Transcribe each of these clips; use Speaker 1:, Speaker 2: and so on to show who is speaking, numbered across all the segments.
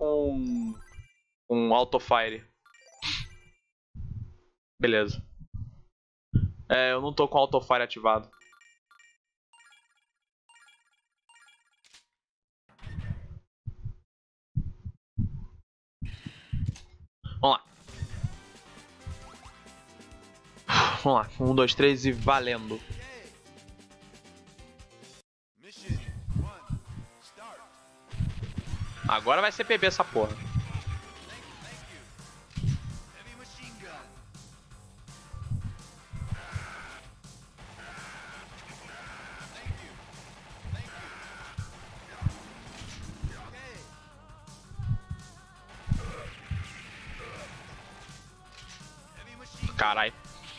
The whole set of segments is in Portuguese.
Speaker 1: com autofire. Beleza. É, eu não tô com autofire ativado. Vamos lá. Vamos lá. 1, 2, 3 e valendo. Agora vai ser PB essa porra. Carai.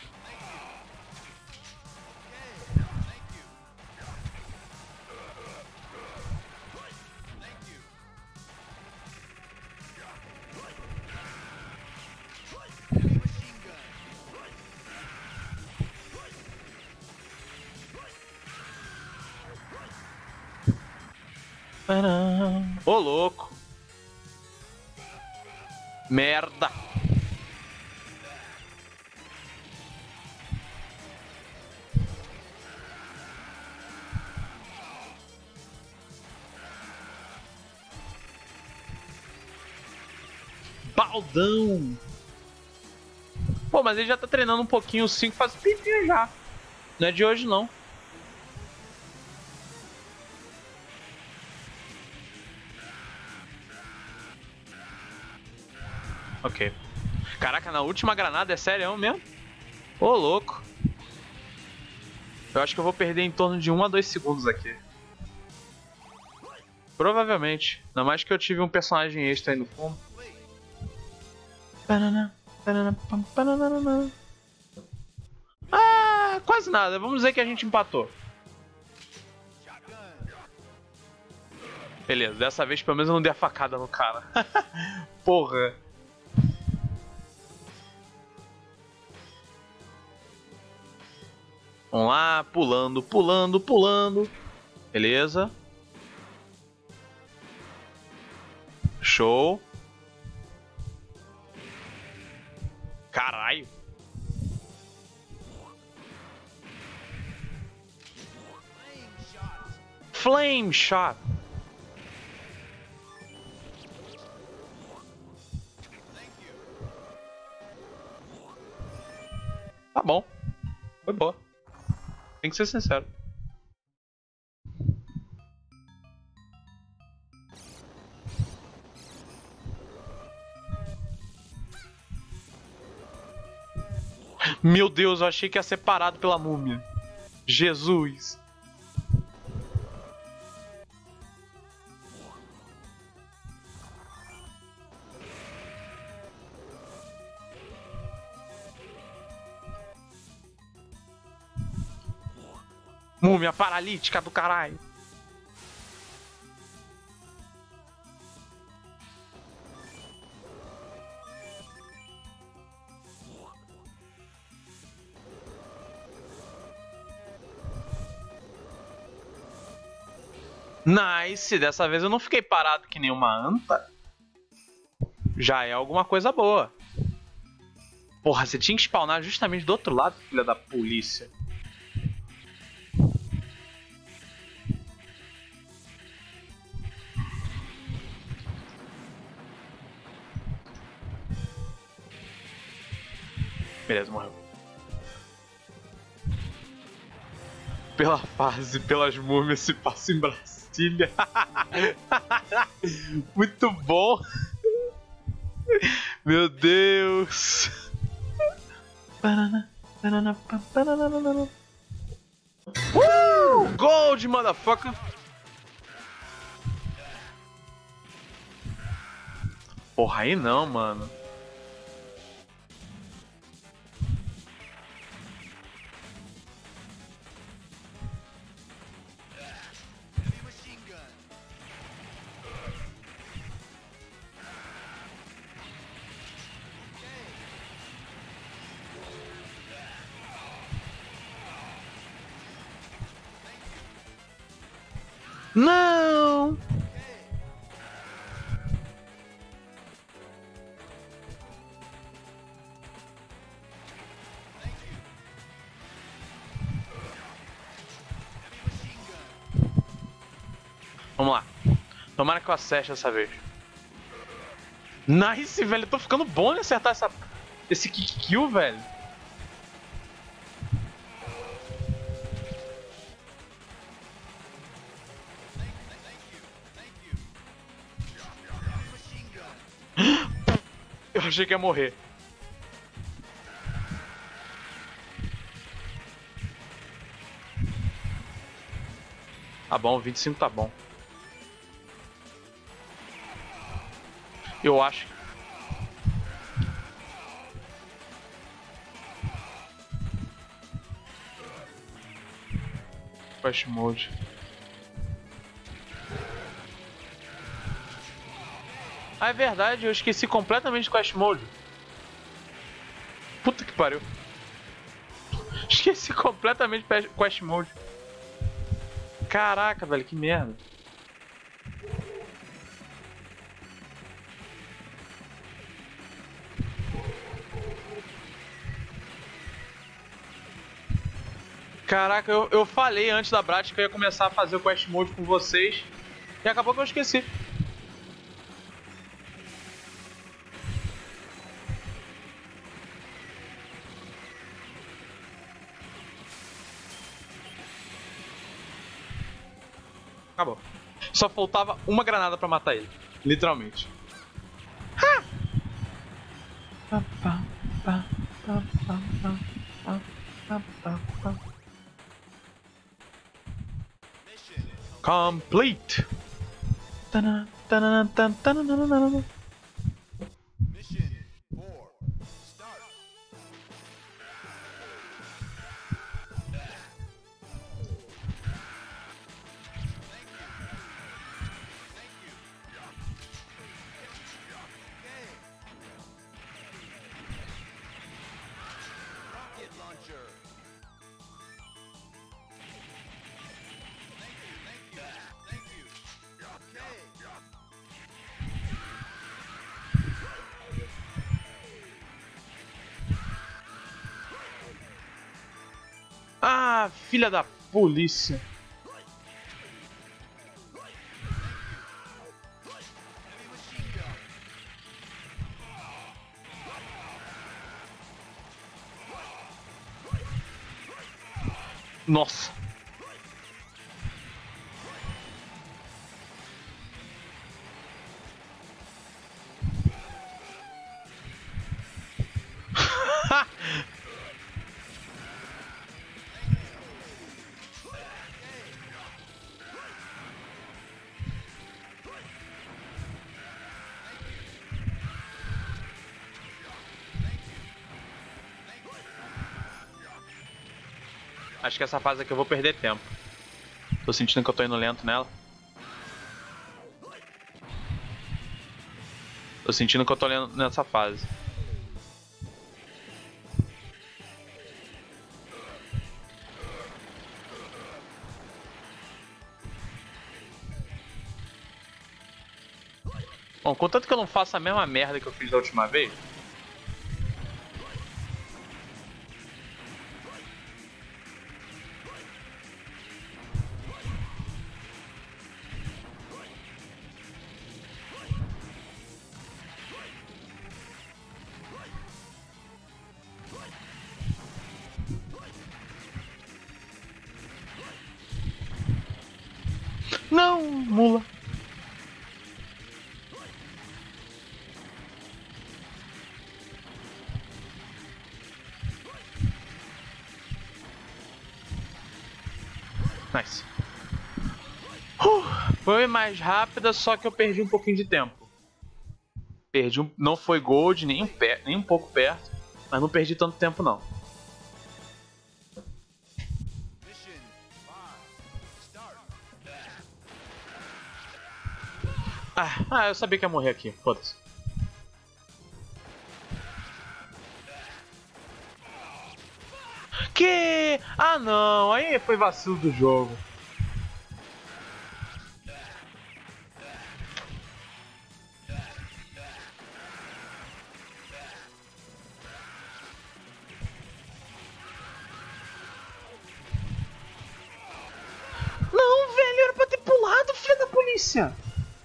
Speaker 1: Ô, louco. Merda. Baldão. Pô, mas ele já tá treinando um pouquinho, o 5 faz um tempinho já. Não é de hoje, não. Ok. Caraca, na última granada é sério mesmo? Ô, louco. Eu acho que eu vou perder em torno de 1 a 2 segundos aqui. Provavelmente. Ainda mais que eu tive um personagem extra aí no fundo. Ah, quase nada. Vamos dizer que a gente empatou. Beleza, dessa vez pelo menos eu não dei a facada no cara. Porra. Vamos lá, pulando, pulando, pulando. Beleza. Show. Caralho. Flame Shot. Tá bom. Foi boa. Tem que ser sincero. Meu Deus, eu achei que ia ser parado pela múmia. Jesus. Múmia paralítica do caralho. Nice, dessa vez eu não fiquei parado que nem uma anta. Já é alguma coisa boa. Porra, você tinha que spawnar justamente do outro lado, filha da polícia. Beleza, morreu. Pela fase, pelas múmias se passa em Brasília. Muito bom. Meu Deus. Gold, motherfucker. Porra, aí não, mano. Não! Vamos lá. Tomara que eu acerte dessa vez. Nice, velho. Eu tô ficando bom em acertar esse kick kill, velho. Eu achei que ia morrer. Tá bom, 25 tá bom. Eu acho. Quest Mode. Ah, é verdade, eu esqueci completamente do Quest Mode. Puta que pariu. Esqueci completamente do Quest Mode. Caraca, velho, que merda. Caraca, eu falei antes da Brat que eu ia começar a fazer o Quest Mode com vocês. E acabou que eu esqueci. Acabou. Só faltava uma granada pra matar ele. Literalmente. Complete.
Speaker 2: Mission 4, start. Rocket launcher. Thank you. Okay.
Speaker 1: Ah, filha da polícia. Nossa. Acho que essa fase aqui eu vou perder tempo. Tô sentindo que eu tô indo lento nela. Tô sentindo que eu tô lento nessa fase. Bom, contanto que eu não faça a mesma merda que eu fiz da última vez. Não, mula. Nice. Foi mais rápida, só que eu perdi um pouquinho de tempo. Perdi um... Não foi gold, nem um pouco perto, mas não perdi tanto tempo não.
Speaker 2: Mission 5, start.
Speaker 1: Ah, eu sabia que ia morrer aqui, foda-se. Que? Ah não, aí foi vacilo do jogo. Não, velho, era pra ter pulado, filho da polícia. delícia!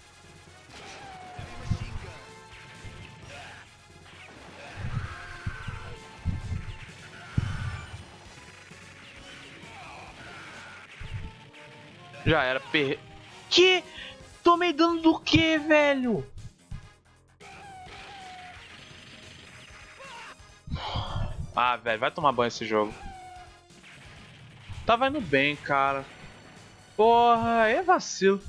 Speaker 1: Já era Que? Tomei dano do que, velho? Ah, velho, vai tomar banho esse jogo. Tava indo bem, cara. Porra, é vacilo.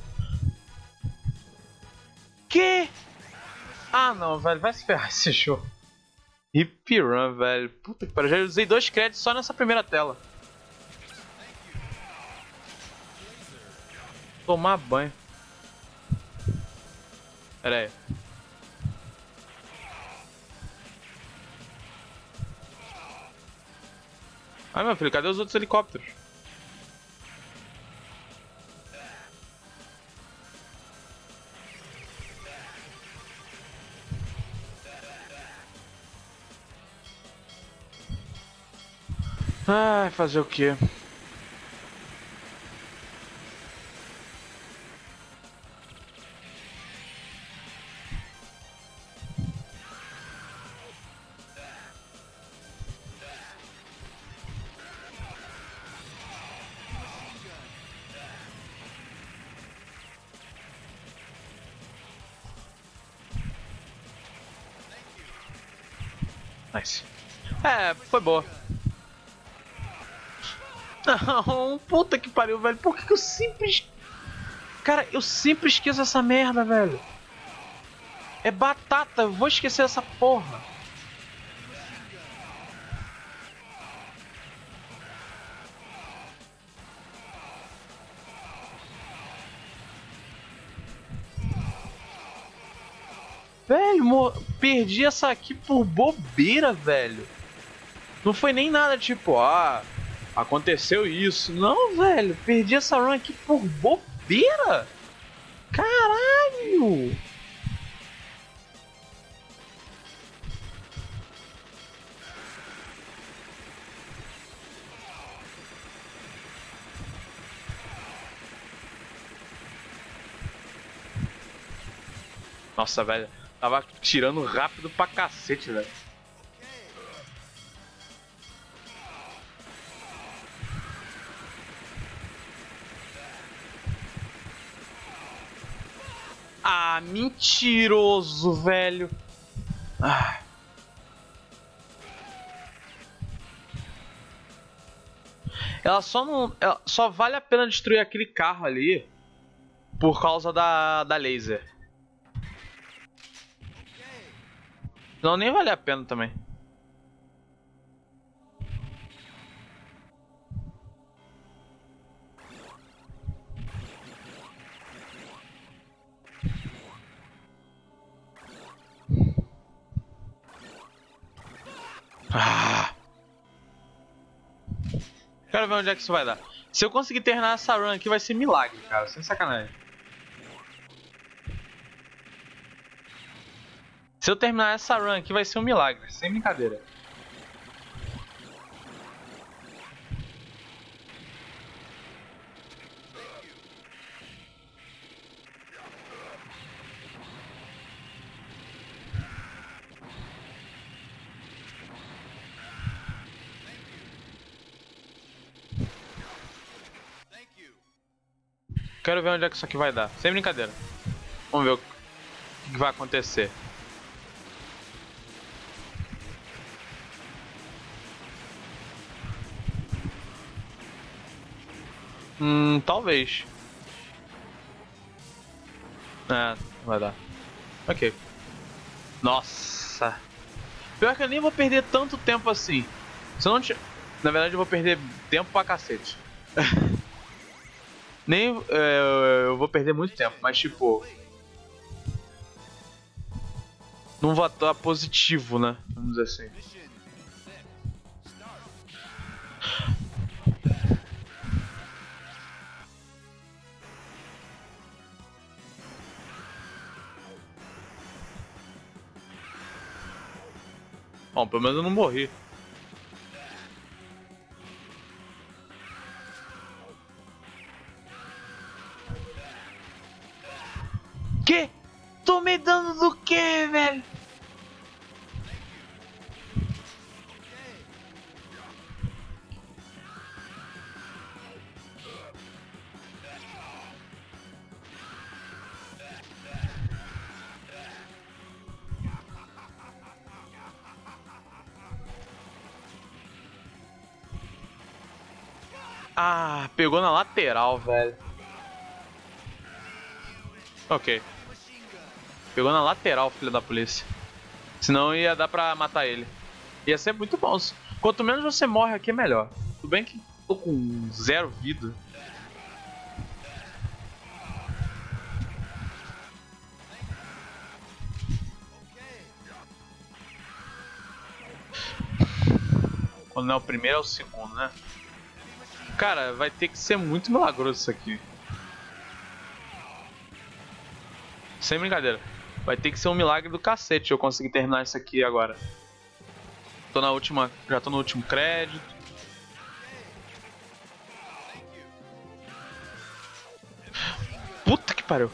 Speaker 1: Que? Ah, não, velho, vai se ferrar esse jogo. Hip Run, velho. Puta que pariu, já usei 2 créditos só nessa primeira tela. Tomar banho. Pera aí. Ai, meu filho, cadê os outros helicópteros? Ai, fazer o quê? Nice. É, foi boa. Não, puta que pariu, velho. Por que eu sempre... Cara, eu sempre esqueço essa merda, velho. É batata, eu vou esquecer essa porra. Velho, perdi essa aqui por bobeira, velho. Não foi nem nada tipo, aconteceu isso. Não, velho, perdi essa run aqui por bobeira. Caralho. Nossa, velho, tava tirando rápido pra cacete, velho. Ah, mentiroso, velho. Ah. Ela só não... só vale a pena destruir aquele carro ali por causa da laser. Não, nem vale a pena também. Ah. Quero ver onde é que isso vai dar. Se eu conseguir terminar essa run aqui, vai ser milagre, cara. Sem sacanagem. Se eu terminar essa run aqui, vai ser um milagre. Sem brincadeira. Quero ver onde é que isso aqui vai dar. Sem brincadeira. Vamos ver o que vai acontecer. Talvez. É, não vai dar. Ok. Nossa. Pior que eu nem vou perder tanto tempo assim. Se eu não te... Na verdade eu vou perder tempo pra cacete. Nem... eu vou perder muito tempo, mas tipo... Não vou atuar positivo, né? Vamos dizer assim. Bom, pelo menos eu não morri. tomei dano do que, velho? Ah, pegou na lateral, velho. Ok. Pegou na lateral, filho da polícia. Senão ia dar pra matar ele. Ia ser muito bom. Quanto menos você morre aqui, melhor. Tudo bem que tô com 0 vida. Quando não é o primeiro, é o segundo, né? Cara, vai ter que ser muito milagroso isso aqui. Sem brincadeira. Vai ter que ser um milagre do cacete eu conseguir terminar isso aqui agora. Tô na última. Já tô no último crédito. Puta que pariu.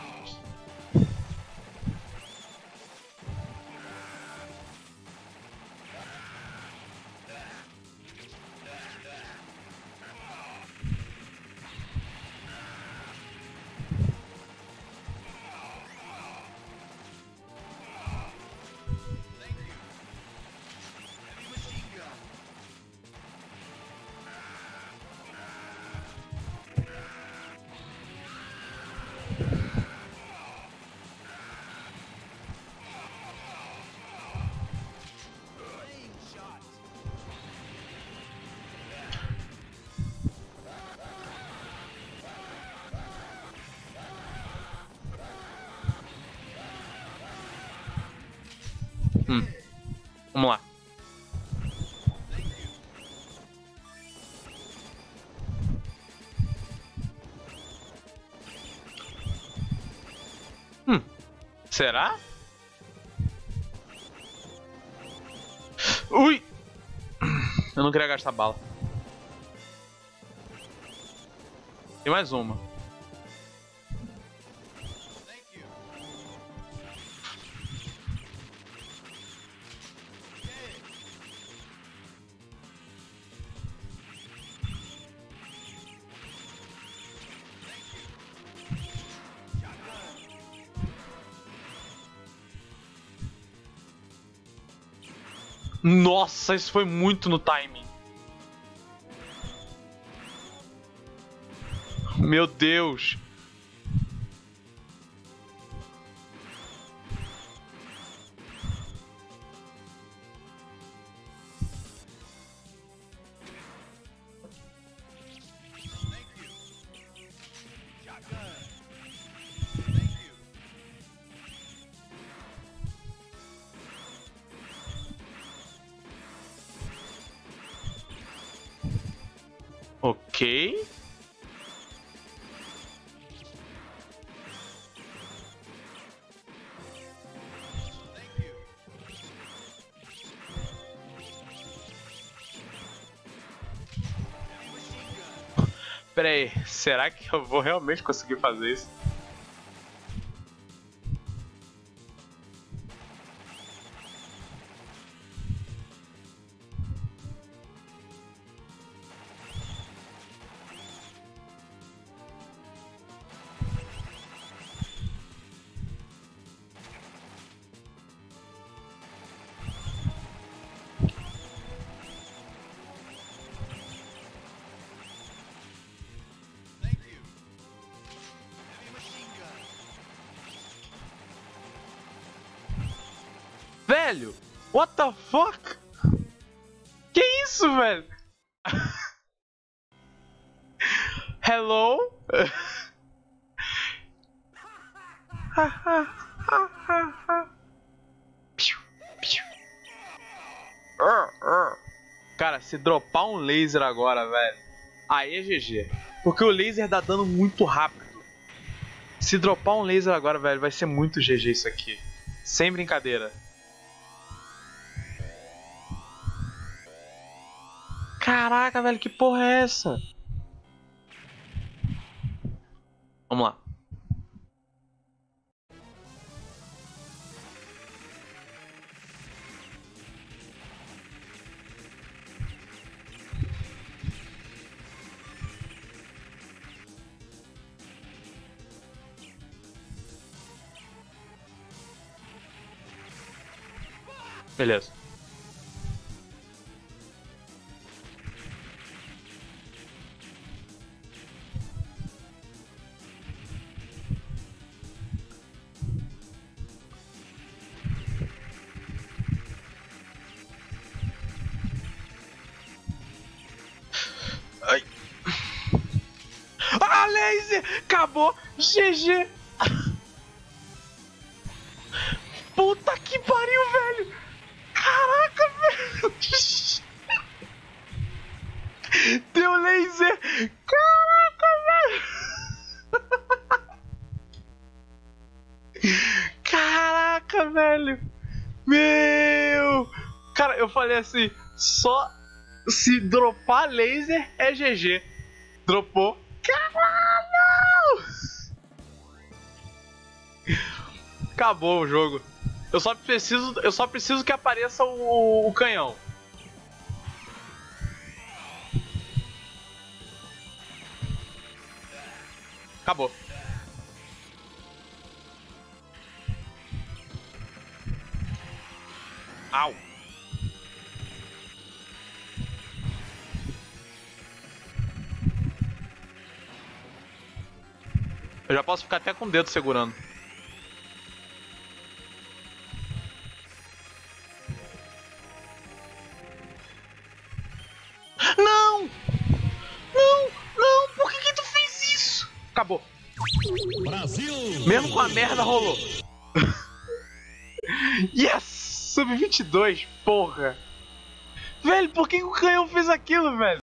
Speaker 1: Vamos lá. Será? Ui! Eu não queria gastar bala. E mais uma. Nossa, isso foi muito no timing. Meu Deus. Ok. Pera aí, será que eu vou realmente conseguir fazer isso? Velho, what the fuck? Que isso, velho? Hello? Cara, se dropar um laser agora, velho, aí é GG. Porque o laser dá dano muito rápido. Se dropar um laser agora, velho, vai ser muito GG isso aqui. Sem brincadeira. Caraca, velho, que porra é essa? Vamos lá. Beleza. Ai. Ah, laser! Acabou! GG! Puta que pariu, velho! Caraca, velho! Deu laser! Caraca, velho! Caraca, velho! Meu! Cara, eu falei assim, só se dropar laser é GG. Dropou. Caralho! Acabou o jogo. Eu só preciso que apareça o canhão. Acabou. Au. Eu já posso ficar até com o dedo segurando. Não! Não! Não! Por que tu fez isso? Acabou.
Speaker 3: Brasil!
Speaker 1: Mesmo com a merda rolou. Yes! Sub-22, porra! Velho, por que o canhão fez aquilo, velho?